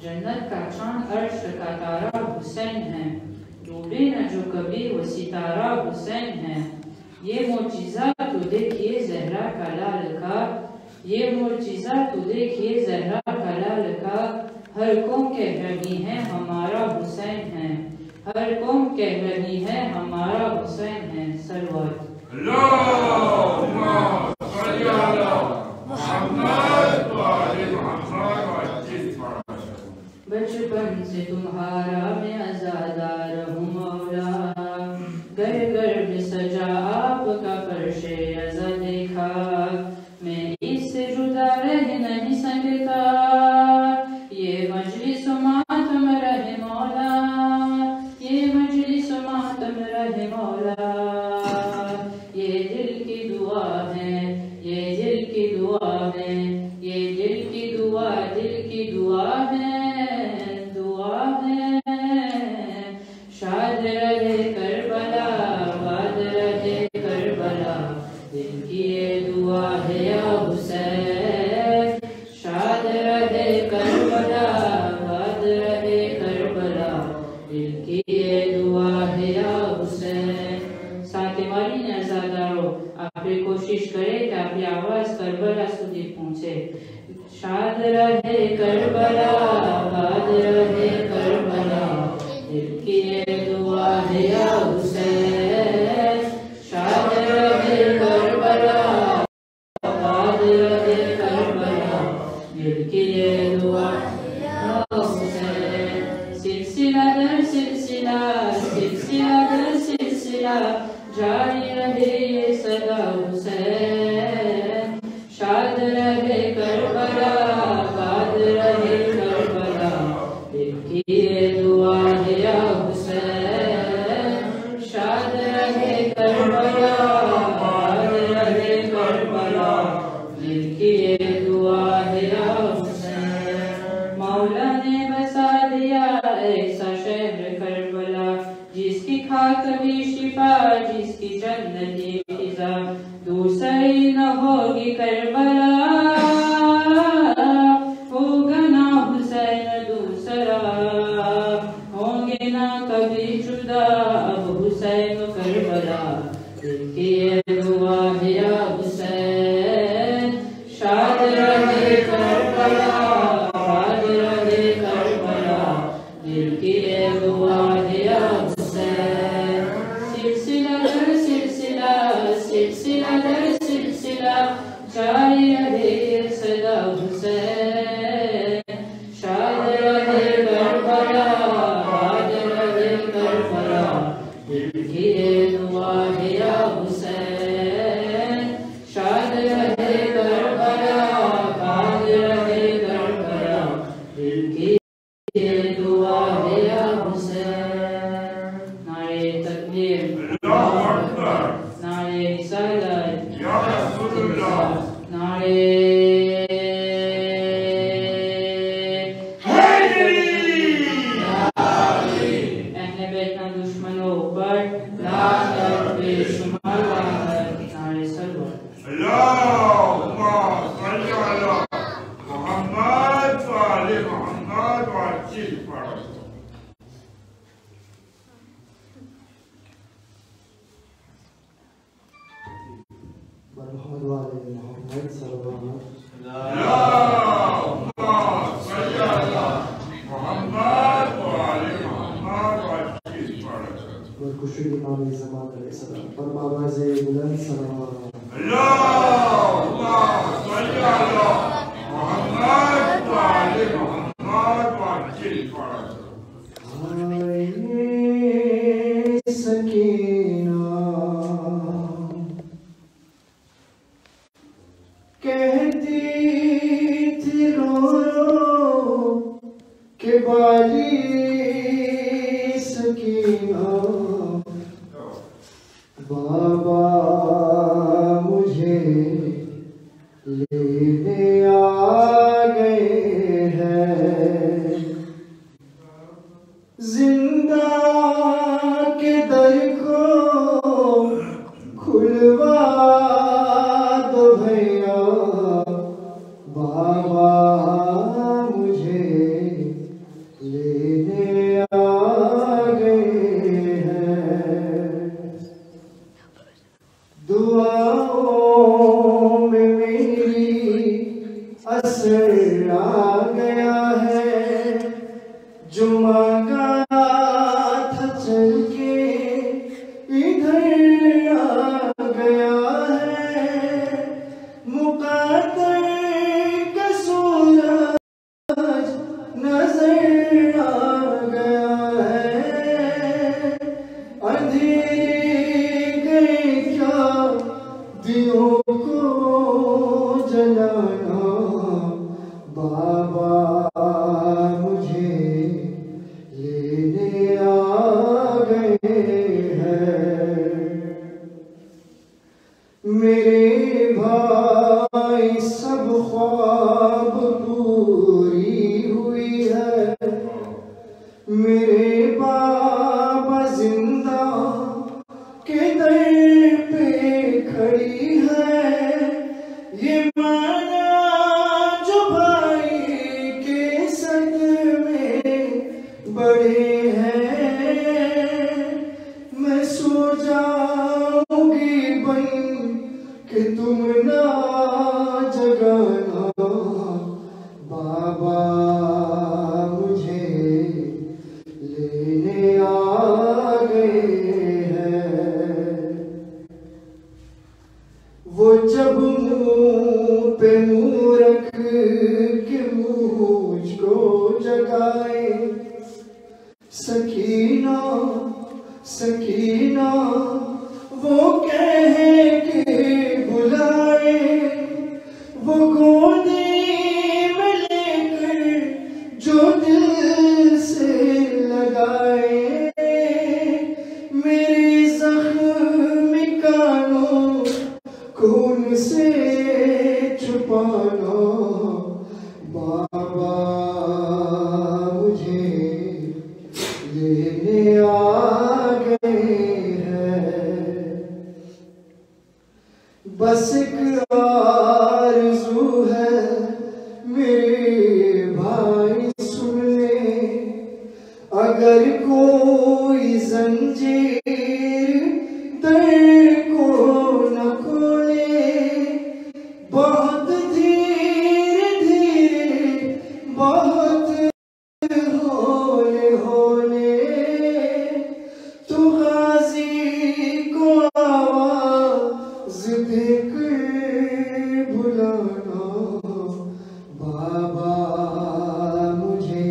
जन्नत का चांद अर्श का तारा हुसैन है, डूबे न जो कभी वो सितारा हुसैन है। ये मोजिज़ा तो देखिए ज़हरा का लाल का, ये मोजिज़ा तो देखिए ज़हरा का लाल का। हर कौम कह रही है हमारा हुसैन है, हर कौम कह रही है हमारा हुसैन है। सलवात बचपन से तुम्हारा मैं आज़ादार हूँ मौला, घर घर में सजा आपका फर्शे अज़ा देखा, मैं इससे जुदा रह नहीं सकता। ये मजलिस मातम रहे मौला, ये मजलिस मातम रहे मौला। ये दिल की दुआ है, ये दिल की दुआ है, ये दिल की दुआ, दिल की दुआ है, दुआ है। शाद रहे करबला, बाद रहे करबला, दिल की ये दुआ है या हुसैन। शाद रहे करबला, बाद रहे करबला, दिल की ये दुआ है या हुसैन। साथ वाली ने आज़ादारो आप कोशिश करें कि आपकी आवाज़ करबला सुधी पहुँचे। शाद रहे करबला, बाद रहे करबला, दिल की ये दुआ है या हुसैन। शाद रहे करबला, बाद रहे करबला, दिल की ये दुआ है या हुसैन। सिलसिला दर सिलसिला, सिलसिला दर सिलसिला, जारी रहे ये सदा हुसैन। शाद रहे करबला, बाद रहे करबला, दिल की ये दुआ है या हुसैन। शाद रहे करबला, बाद रहे करबला, दिल की ये दुआ है या हुसैन। मौला ने बसा दिया ऐसा शहर करबला, जिसकी खाक भी शिफा, जिसकी जन्नती फिजा, दूसरी न होगी करबला। होगा ना हुसैन दूसरा, होंगे ना कभी जुदा अब हुसैन करबला, दिल की ये दुआ है या हुसैन। शाद रहे करबला, बाद रहे करबला, दिल की ये दुआ है या हुसैन। सिलसिला दर सिलसिला, सिलसिला दर सिलसिला, जारी रहे ये सदा हुसैन। शाद रहे करबला, बाद रहे करबला, दिल की ये दुआ है या हुसैन। शाद रहे करबला, बाद रहे करबला, दिल की ये दुआ है या हुसैन। नारे तकबीर, नारे रिसालत, नारे अहले बैत ना दुश्मनों पर लानत बेशुमार लानत। नारे सल्लल्लाहु दुआओं में मेरी असर आ गया है, जो मांगा था चल के इधर आ गया है। मुक़द्दर का सूरज नजर आ गया है। अंधेरे गए क्या दियों को जलाना, बाबा मुझे लेने आ गए हैं। मेरे भाई सब ख्वाब पूरी हुई है, मेरे बाबा जिंदा के दर पे खड़ी है। ये माना जो भाई के सदमे बड़े हैं, मैं सो जाऊंगी बन कि तुम ना जगाना, बाबा मुझे लेने आ गए हैं। वो जब मुंह पे मुंह रख के मुझको जगाए, सकीना सकीना वो कह के बुलाए, वो गोदी में लेकर जो दिल से लगाए, मेरी जख्मी कानों खून से छुपाना, बाबा मुझे लेने आ गए हैं। बस एक आरज़ू है मेरे भाई सुन ले, अगर कोई जंजीर दर को न खोले, बहुत धीरे धीरे बहुत होले होले, तू गाजी को आवाज देकर बुलाना, बाबा मुझे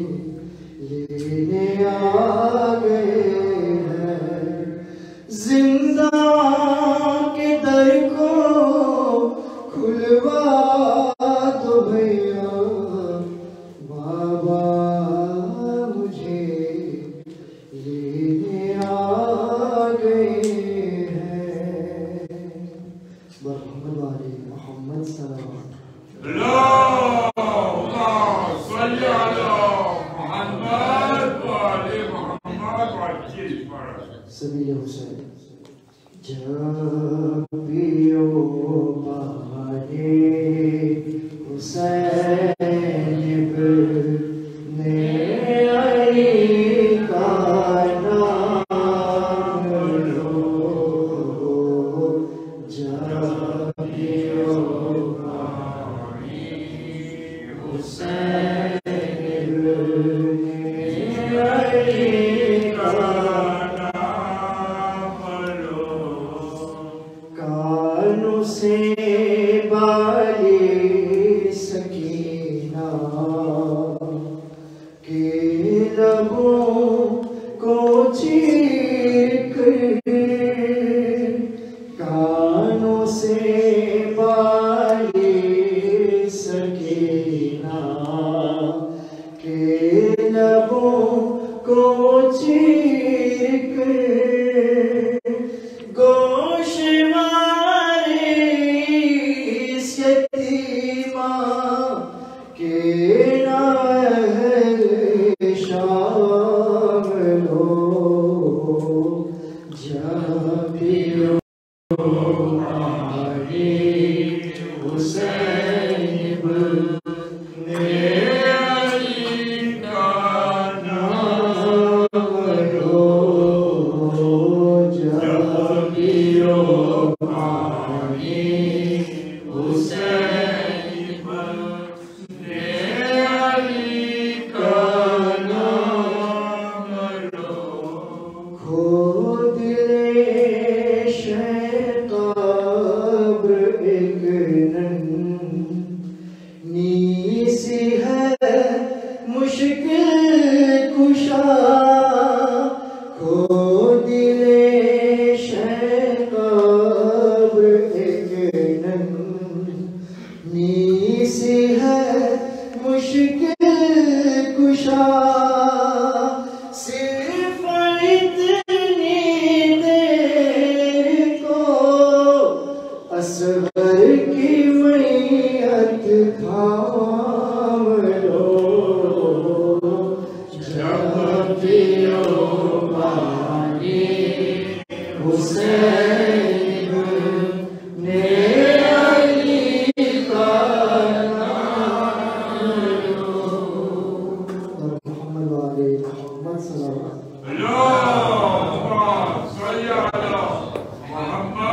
लेने आ गए हैं। जिंदा के दर को खुलवा दो भैया, बाबा मुझे लेने आ गए हैं। मोहम्मद वाले मोहम्मद सल्लल्लाहु सबील हुसैन। जब पियो बहाने हुसैन इब्ने अली का नाम लो, जब पियो बहाने हुसैन इब्ने अली का से बाली सकीना के लबों को चीर कर, कानों से बाली सकीना के लबों को चीर कर, असगर की मैयत थाम लो, जब पियो पानी हुसैन ने अली का नाम लो। मोहम्मद वाले मोहम्मद सल्लल्लाहु अलैहि वसल्लम।